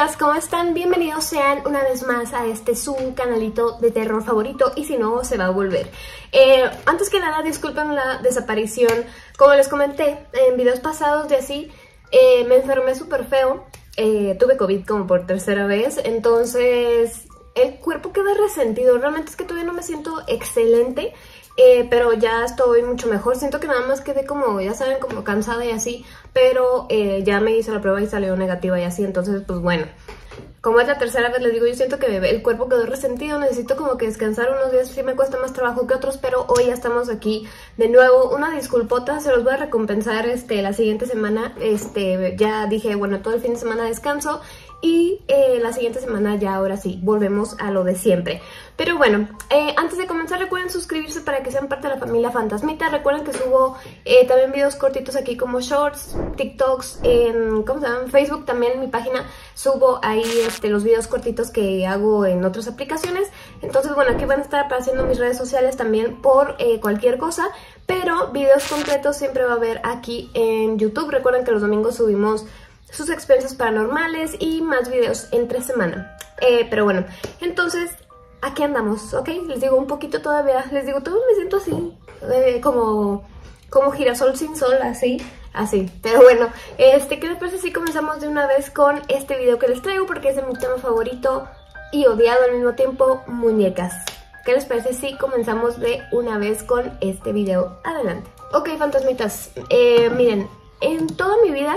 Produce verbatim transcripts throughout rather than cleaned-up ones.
fantasmitas, ¿cómo están? Bienvenidos sean una vez más a este su canalito de terror favorito, y si no, se va a volver. Eh, antes que nada, disculpen la desaparición. Como les comenté en videos pasados de así, eh, me enfermé súper feo. Eh, tuve COVID como por tercera vez, entonces el cuerpo queda resentido. Realmente es que todavía no me siento excelente. Eh, pero ya estoy mucho mejor. Siento que nada más quedé como, ya saben, como cansada y así. Pero eh, ya me hice la prueba y salió negativa y así. Entonces, pues bueno, como es la tercera vez, les digo, yo siento que el cuerpo quedó resentido. Necesito como que descansar unos días. Sí me cuesta más trabajo que otros, pero hoy ya estamos aquí de nuevo. Una disculpota, se los voy a recompensar este, la siguiente semana. Este, ya dije, bueno, todo el fin de semana descanso. Y eh, la siguiente semana ya ahora sí, volvemos a lo de siempre. Pero bueno, eh, antes de comenzar recuerden suscribirse para que sean parte de la familia Fantasmita. Recuerden que subo eh, también videos cortitos aquí como shorts, TikToks, en, ¿cómo se llama? Facebook también en mi página subo ahí este, los videos cortitos que hago en otras aplicaciones. Entonces bueno, aquí van a estar apareciendo mis redes sociales también por eh, cualquier cosa. Pero videos completos siempre va a haber aquí en YouTube. Recuerden que los domingos subimos sus experiencias paranormales y más videos entre semana. Eh, pero bueno, entonces aquí andamos, ¿ok? Les digo un poquito todavía, les digo, todo me siento así, eh, como, como girasol sin sol, así, así. Pero bueno, este, ¿qué les parece si comenzamos de una vez con este video que les traigo? Porque es de mi tema favorito y odiado al mismo tiempo, muñecas. ¿Qué les parece si comenzamos de una vez con este video? Adelante. Ok, fantasmitas, eh, miren, en toda mi vida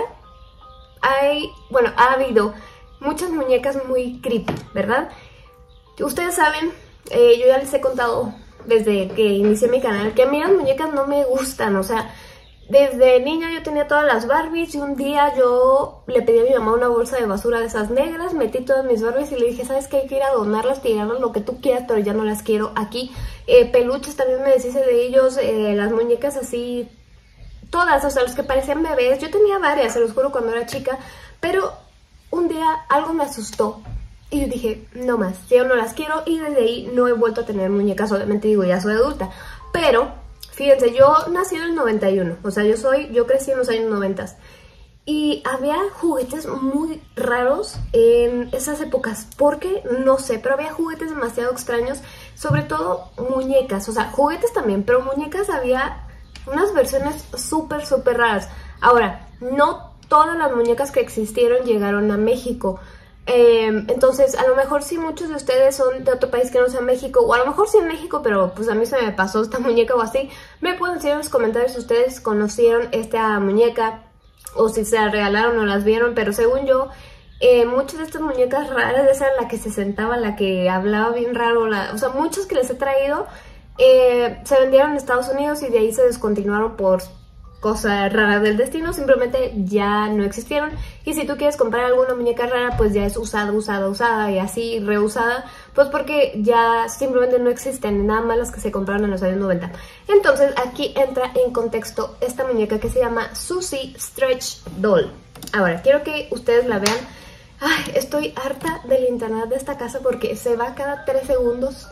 hay, bueno, ha habido muchas muñecas muy creepy, ¿verdad? Ustedes saben, eh, yo ya les he contado desde que inicié mi canal que a mí las muñecas no me gustan. O sea, desde niña yo tenía todas las Barbies y un día yo le pedí a mi mamá una bolsa de basura de esas negras, metí todas mis Barbies y le dije, ¿sabes qué? Hay que ir a donarlas, tirarlas, lo que tú quieras, pero ya no las quiero aquí. Eh, peluches también me deshice de ellos, eh, las muñecas así, todas, o sea, los que parecían bebés. Yo tenía varias, se los juro, cuando era chica, pero un día algo me asustó y yo dije, no más, yo no las quiero, y desde ahí no he vuelto a tener muñecas. Obviamente digo, ya soy adulta, pero fíjense, yo nací en el noventa y uno, o sea, yo soy, yo crecí en los años noventa y había juguetes muy raros en esas épocas, porque no sé, pero había juguetes demasiado extraños, sobre todo muñecas, o sea, juguetes también, pero muñecas había unas versiones súper, súper raras. Ahora, no todas las muñecas que existieron llegaron a México. Eh, entonces, a lo mejor sí muchos de ustedes son de otro país que no sea México, o a lo mejor sí en México, pero pues a mí se me pasó esta muñeca o así. Me pueden decir en los comentarios si ustedes conocieron esta muñeca, o si se la regalaron o las vieron, pero según yo, eh, muchas de estas muñecas raras, esa era la que se sentaba, la que hablaba bien raro, la, o sea, muchas que les he traído, Eh, se vendieron en Estados Unidos y de ahí se descontinuaron por cosas raras del destino. Simplemente ya no existieron. Y si tú quieres comprar alguna muñeca rara, pues ya es usada, usada, usada y así reusada, pues porque ya simplemente no existen, nada más las que se compraron en los años noventa. Entonces aquí entra en contexto esta muñeca que se llama Susie Stretch Doll. Ahora quiero que ustedes la vean. Ay, estoy harta del internet de esta casa porque se va cada tres segundos.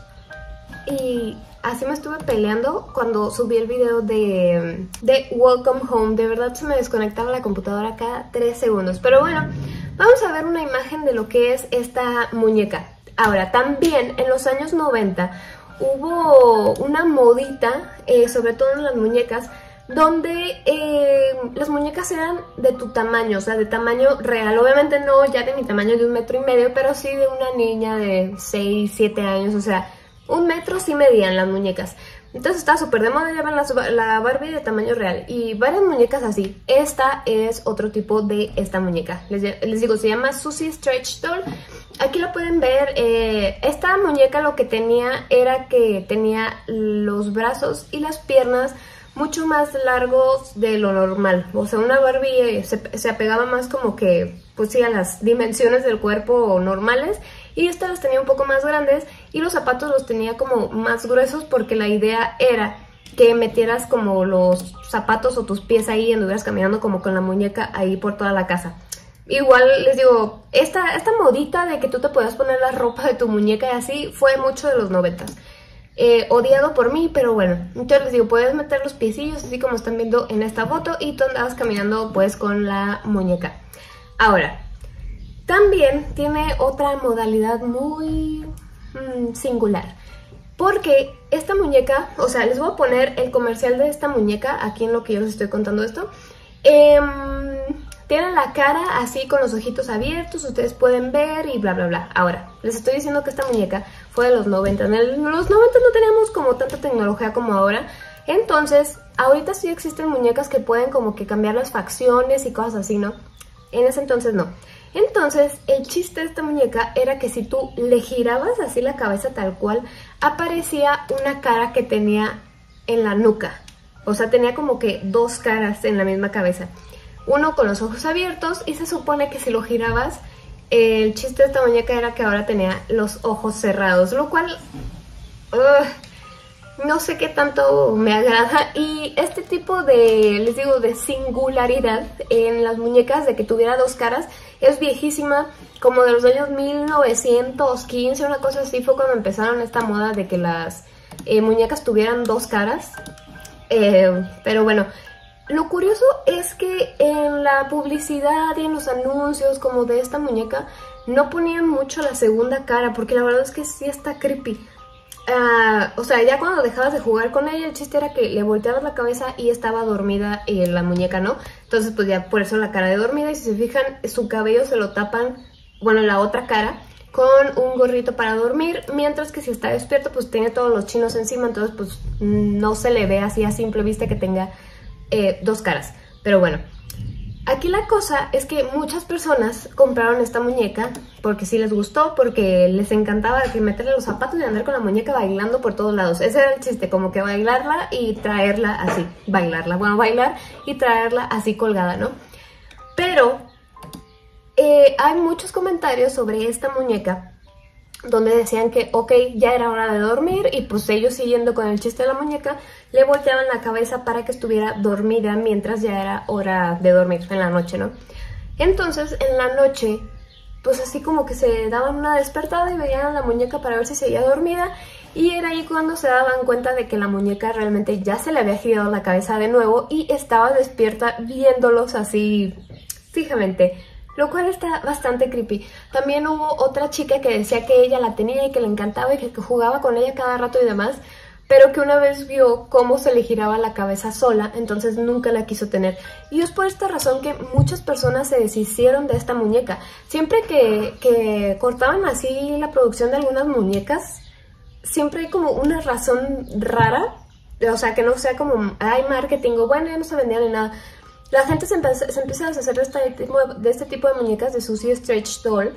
Y así me estuve peleando cuando subí el video de, de Welcome Home. De verdad se me desconectaba la computadora cada tres segundos. Pero bueno, vamos a ver una imagen de lo que es esta muñeca. Ahora, también en los años noventa hubo una modita, eh, sobre todo en las muñecas, donde eh, las muñecas eran de tu tamaño, o sea, de tamaño real. Obviamente no ya de mi tamaño de un metro y medio, pero sí de una niña de seis, siete años, o sea, un metro sí medían las muñecas. Entonces está súper de moda, llevan la, la Barbie de tamaño real y varias muñecas así. Esta es otro tipo de esta muñeca. Les, les digo, se llama Susie Stretch Doll. Aquí lo pueden ver. Eh, esta muñeca lo que tenía era que tenía los brazos y las piernas mucho más largos de lo normal. O sea, una Barbie eh, se, se apegaba más como que, pues sí, a las dimensiones del cuerpo normales. Y esta las tenía un poco más grandes y los zapatos los tenía como más gruesos, porque la idea era que metieras como los zapatos o tus pies ahí y anduvieras caminando como con la muñeca ahí por toda la casa. Igual les digo, esta, esta modita de que tú te puedas poner la ropa de tu muñeca y así fue mucho de los noventas. Eh, odiado por mí, pero bueno. Entonces les digo, puedes meter los piecillos así como están viendo en esta foto y tú andabas caminando pues con la muñeca. Ahora, También tiene otra modalidad muy mmm, singular, porque esta muñeca, o sea, les voy a poner el comercial de esta muñeca aquí en lo que yo les estoy contando esto. Eh, tiene la cara así con los ojitos abiertos, ustedes pueden ver y bla bla bla. Ahora, les estoy diciendo que esta muñeca fue de los noventa. En el, los noventa no teníamos como tanta tecnología como ahora. Entonces, ahorita sí existen muñecas que pueden como que cambiar las facciones y cosas así, ¿no? En ese entonces no. Entonces, el chiste de esta muñeca era que si tú le girabas así la cabeza tal cual, aparecía una cara que tenía en la nuca. O sea, tenía como que dos caras en la misma cabeza. Uno con los ojos abiertos y se supone que si lo girabas, el chiste de esta muñeca era que ahora tenía los ojos cerrados, lo cual... Uh, no sé qué tanto me agrada. Y este tipo de, les digo, de singularidad en las muñecas de que tuviera dos caras es viejísima, como de los años mil novecientos quince, una cosa así fue cuando empezaron esta moda de que las eh, muñecas tuvieran dos caras. Eh, pero bueno, lo curioso es que en la publicidad y en los anuncios como de esta muñeca no ponían mucho la segunda cara, porque la verdad es que sí está creepy. Uh, o sea, ya cuando dejabas de jugar con ella, el chiste era que le volteabas la cabeza y estaba dormida eh, la muñeca, ¿no? Entonces pues ya por eso la cara de dormida, y si se fijan, su cabello se lo tapan, bueno, la otra cara, con un gorrito para dormir, mientras que si está despierto pues tiene todos los chinos encima, entonces pues no se le ve así a simple vista que tenga eh, dos caras. Pero bueno, aquí la cosa es que muchas personas compraron esta muñeca porque sí les gustó, porque les encantaba que meterle los zapatos y andar con la muñeca bailando por todos lados. Ese era el chiste, como que bailarla y traerla así, bailarla, bueno, bailar y traerla así colgada, ¿no? Pero eh, hay muchos comentarios sobre esta muñeca donde decían que, ok, ya era hora de dormir, y pues ellos siguiendo con el chiste de la muñeca, le volteaban la cabeza para que estuviera dormida mientras ya era hora de dormir en la noche, ¿no? Entonces, en la noche, pues así como que se daban una despertada y veían a la muñeca para ver si seguía dormida, y era ahí cuando se daban cuenta de que la muñeca realmente ya se le había girado la cabeza de nuevo y estaba despierta viéndolos así fijamente, lo cual está bastante creepy. También hubo otra chica que decía que ella la tenía y que le encantaba y que jugaba con ella cada rato y demás, pero que una vez vio cómo se le giraba la cabeza sola, entonces nunca la quiso tener. Y es por esta razón que muchas personas se deshicieron de esta muñeca. Siempre que, que cortaban así la producción de algunas muñecas, siempre hay como una razón rara, o sea, que no sea como, hay marketing o bueno, ya no se vendía ni nada. La gente se, empe se empieza a deshacer de este, tipo de, de este tipo de muñecas de Susie Stretch Doll.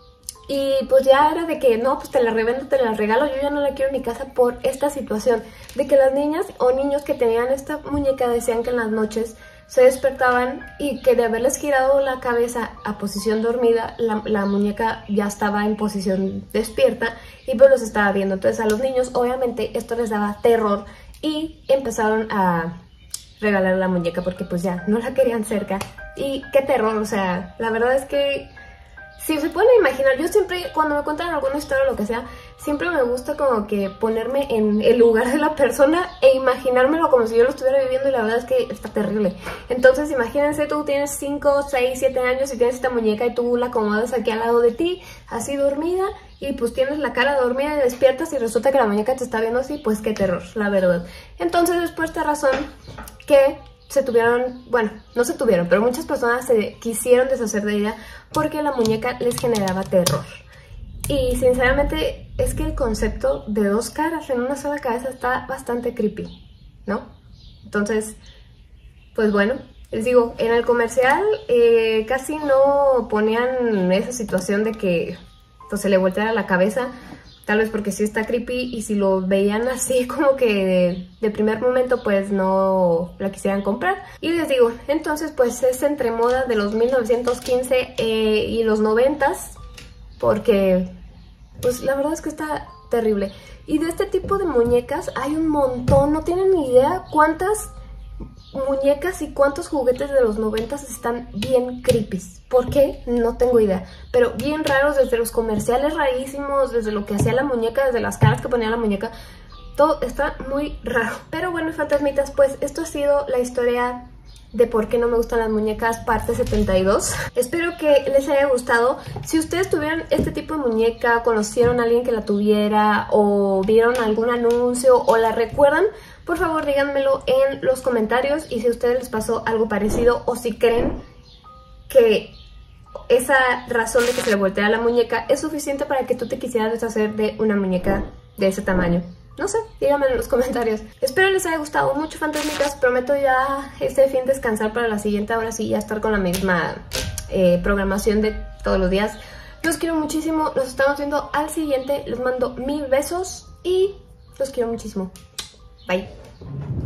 Y pues ya era de que no, pues te la revendo, te la regalo, yo ya no la quiero en mi casa por esta situación. De que las niñas o niños que tenían esta muñeca decían que en las noches se despertaban y que de haberles girado la cabeza a posición dormida, la, la muñeca ya estaba en posición despierta y pues los estaba viendo. Entonces a los niños obviamente esto les daba terror y empezaron a regalar la muñeca porque pues ya no la querían cerca. Y qué terror, o sea, la verdad es que si se pueden imaginar, yo siempre cuando me cuentan alguna historia o lo que sea, siempre me gusta como que ponerme en el lugar de la persona e imaginármelo como si yo lo estuviera viviendo, y la verdad es que está terrible. Entonces imagínense, tú tienes cinco, seis, siete años y tienes esta muñeca y tú la acomodas aquí al lado de ti, así dormida, y pues tienes la cara dormida y despiertas y resulta que la muñeca te está viendo así, pues qué terror, la verdad. Entonces es por esta razón que se tuvieron, bueno, no se tuvieron, pero muchas personas se quisieron deshacer de ella porque la muñeca les generaba terror. Y sinceramente es que el concepto de dos caras en una sola cabeza está bastante creepy, ¿no? Entonces, pues bueno, les digo, en el comercial eh, casi no ponían esa situación de que pues, se le volteara la cabeza. Tal vez porque sí está creepy, y si lo veían así como que de, de primer momento pues no la quisieran comprar. Y les digo, entonces pues es entre moda de los mil novecientos quince eh, y los noventas, porque pues la verdad es que está terrible. Y de este tipo de muñecas hay un montón, no tienen ni idea cuántas muñecas y cuántos juguetes de los noventas están bien creepy. ¿Por qué? No tengo idea, pero bien raros, desde los comerciales rarísimos, desde lo que hacía la muñeca, desde las caras que ponía la muñeca, todo está muy raro. Pero bueno, fantasmitas, pues esto ha sido la historia de por qué no me gustan las muñecas, parte setenta y dos. Espero que les haya gustado. Si ustedes tuvieran este tipo de muñeca, conocieron a alguien que la tuviera, o vieron algún anuncio, o la recuerdan, por favor díganmelo en los comentarios. Y si a ustedes les pasó algo parecido, o si creen que esa razón de que se le voltea la muñeca es suficiente para que tú te quisieras deshacer de una muñeca de ese tamaño. No sé, díganme en los comentarios. Espero les haya gustado mucho, fantasmitas. Prometo ya este fin descansar para la siguiente, ahora sí ya estar con la misma eh, programación de todos los días. Los quiero muchísimo, nos estamos viendo al siguiente. Les mando mil besos y los quiero muchísimo. Bye.